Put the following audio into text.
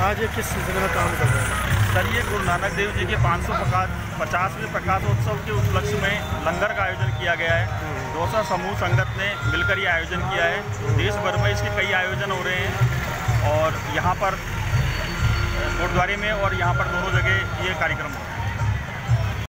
आज ये किस सिलसिले में काम कर रहे हैं? सर, ये गुरु नानक देव जी के 550वें प्रकाशोत्सव के उपलक्ष्य में लंगर का आयोजन किया गया है। रोसा समूह संगत ने मिलकर ये आयोजन किया है। देश भर में इसके कई आयोजन हो रहे हैं और यहाँ पर गुरुद्वारे में और यहाँ पर दोनों जगह ये कार्यक्रम हो रहे हैं।